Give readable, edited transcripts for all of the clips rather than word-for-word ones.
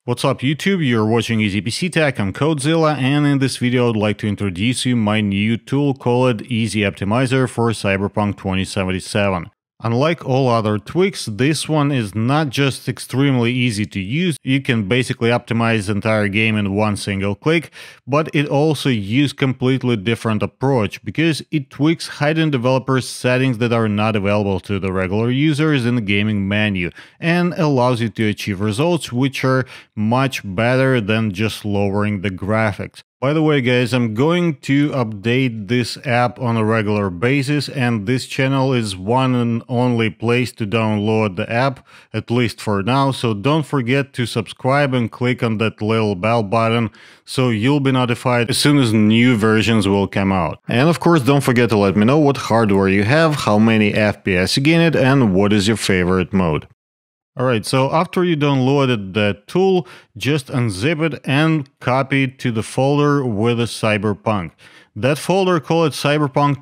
What's up YouTube, you're watching Easy PC Tech, I'm Codezilla, and in this video I'd like to introduce you my new tool called Easy Optimizer for Cyberpunk 2077. Unlike all other tweaks, this one is not just extremely easy to use, you can basically optimize the entire game in one single click, but it also uses completely different approach because it tweaks hidden developer settings that are not available to the regular users in the gaming menu and allows you to achieve results which are much better than just lowering the graphics. By the way guys, I'm going to update this app on a regular basis, and this channel is one and only place to download the app, at least for now, so don't forget to subscribe and click on that little bell button so you'll be notified as soon as new versions will come out. And of course don't forget to let me know what hardware you have, how many FPS you gain it, and what is your favorite mode. Alright, so after you downloaded the tool, just unzip it and copy it to the folder with the Cyberpunk. That folder, call it Cyberpunk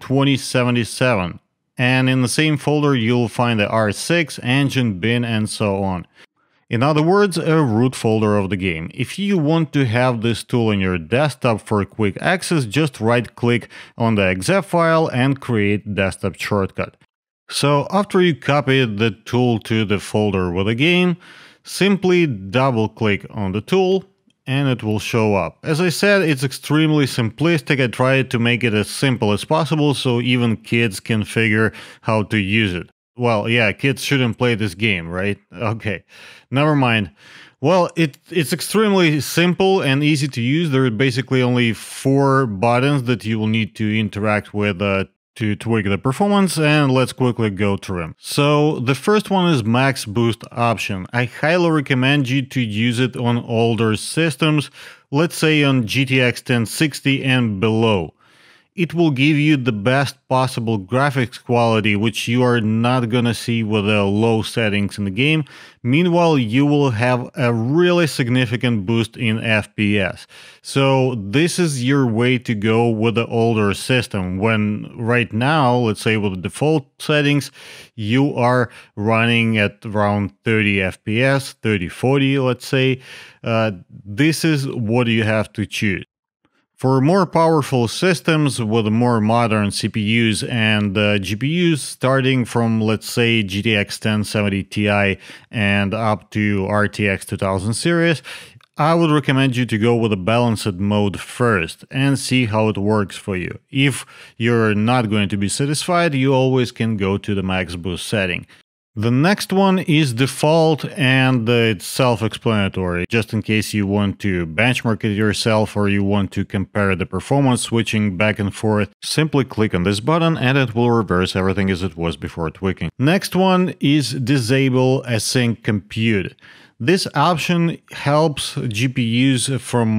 2077. And in the same folder you'll find the R6, engine, bin, and so on. In other words, a root folder of the game. If you want to have this tool in your desktop for quick access, just right-click on the exe file and create desktop shortcut. So after you copy the tool to the folder with the game, simply double-click on the tool and it will show up. As I said, it's extremely simplistic. I tried to make it as simple as possible so even kids can figure how to use it. Well, yeah, kids shouldn't play this game, right? Okay, never mind. Well, it's extremely simple and easy to use. There are basically only 4 buttons that you will need to interact with to tweak the performance, and let's quickly go through them. So the first one is max boost option. I highly recommend you to use it on older systems, let's say on GTX 1060 and below. It will give you the best possible graphics quality, which you are not gonna see with the low settings in the game. Meanwhile, you will have a really significant boost in FPS. So this is your way to go with the older system, when right now, let's say with the default settings, you are running at around 30 FPS, 30-40, let's say. This is what you have to choose. For more powerful systems with more modern CPUs and GPUs starting from, let's say, GTX 1070 Ti and up to RTX 2000 series, I would recommend you to go with a balanced mode first and see how it works for you. If you're not going to be satisfied, you always can go to the max boost setting. The next one is default, and it's self-explanatory. Just in case you want to benchmark it yourself or you want to compare the performance switching back and forth, simply click on this button and it will reverse everything as it was before tweaking. Next one is disable async compute. This option helps GPUs from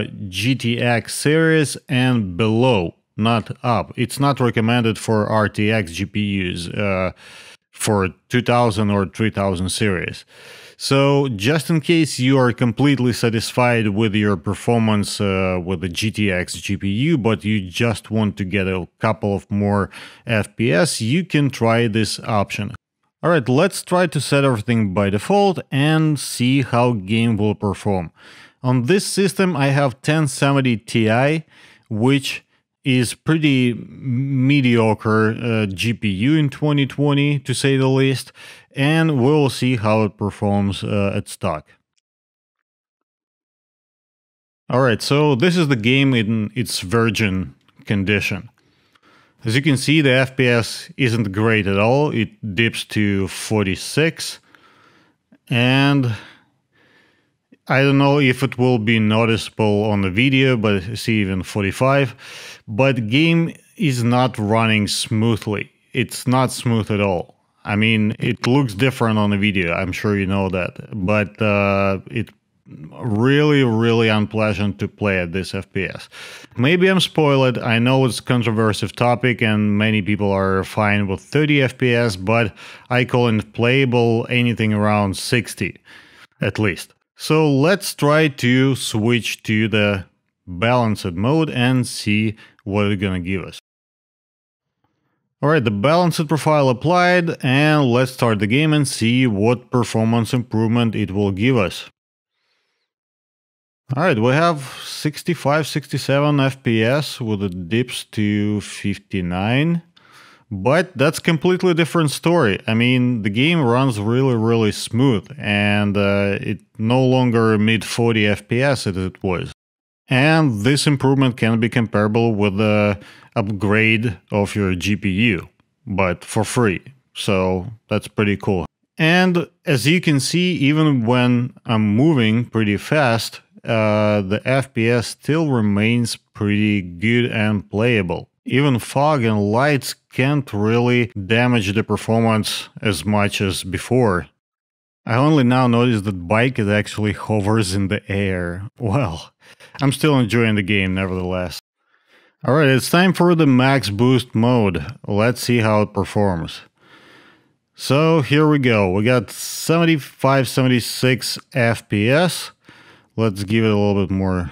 GTX series and below, not up. It's not recommended for RTX GPUs. For 2000 or 3000 series. So just in case you are completely satisfied with your performance with the GTX GPU, but you just want to get a couple of more FPS, you can try this option. Alright, let's try to set everything by default and see how game will perform. On this system I have 1070 Ti, which is pretty mediocre GPU in 2020, to say the least, and we'll see how it performs at stock. Alright, so this is the game in its virgin condition. As you can see, the FPS isn't great at all. It dips to 46, and I don't know if it will be noticeable on the video, but I see even 45. But game is not running smoothly. It's not smooth at all. I mean, it looks different on the video, I'm sure you know that. But it's really unpleasant to play at this FPS. Maybe I'm spoiled, I know it's a controversial topic and many people are fine with 30 FPS, but I call it playable anything around 60, at least. So let's try to switch to the balanced mode and see what it's gonna give us. Alright, the balanced profile applied, and let's start the game and see what performance improvement it will give us. Alright, we have 65, 67 FPS with the dips to 59. But that's completely different story. I mean, the game runs really smooth, and it no longer mid 40 FPS as it was. And this improvement can be comparable with the upgrade of your GPU, but for free. So that's pretty cool. And as you can see, even when I'm moving pretty fast, the FPS still remains pretty good and playable. Even fog and lights can't really damage the performance as much as before. I only now noticed that bike it actually hovers in the air. Well, I'm still enjoying the game nevertheless. Alright, it's time for the max boost mode. Let's see how it performs. So here we go. We got 75, 76 FPS. Let's give it a little bit more.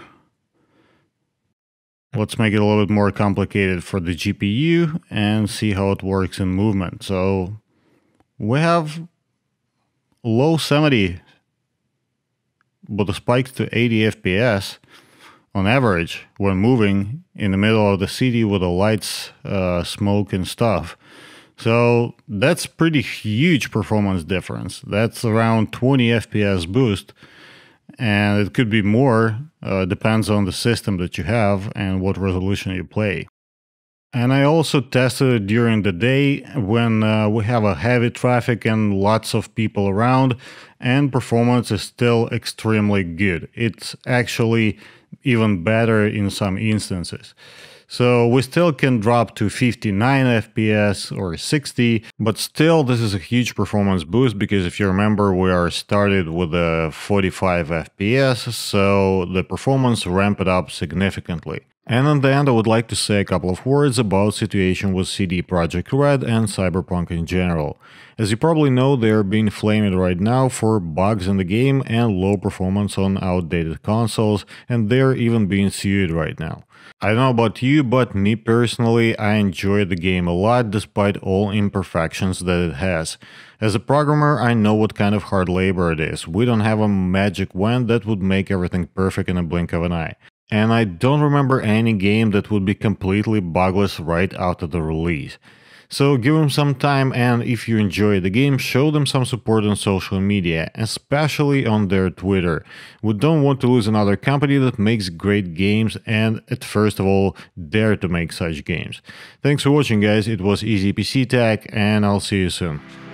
Let's make it a little bit more complicated for the GPU and see how it works in movement. So we have low 70 with a spike to 80 FPS on average when moving in the middle of the city with the lights, smoke and stuff. So that's pretty huge performance difference. That's around 20 FPS boost. And it could be more, depends on the system that you have and what resolution you play. And I also tested it during the day when we have a heavy traffic and lots of people around, and performance is still extremely good. It's actually even better in some instances. So we still can drop to 59 FPS or 60, but still this is a huge performance boost because if you remember we are started with a 45 FPS, so the performance ramped up significantly. And in the end I would like to say a couple of words about situation with CD Projekt Red and Cyberpunk in general. As you probably know, they are being flamed right now for bugs in the game and low performance on outdated consoles, and they're even being sued right now. I don't know about you, but me personally, I enjoy the game a lot despite all imperfections that it has. As a programmer, I know what kind of hard labor it is. We don't have a magic wand that would make everything perfect in a blink of an eye. And I don't remember any game that would be completely bugless right after the release. So give them some time, and if you enjoy the game, show them some support on social media, especially on their Twitter. We don't want to lose another company that makes great games and, at first of all, dare to make such games. Thanks for watching guys, it was Easy PC Tech, and I'll see you soon.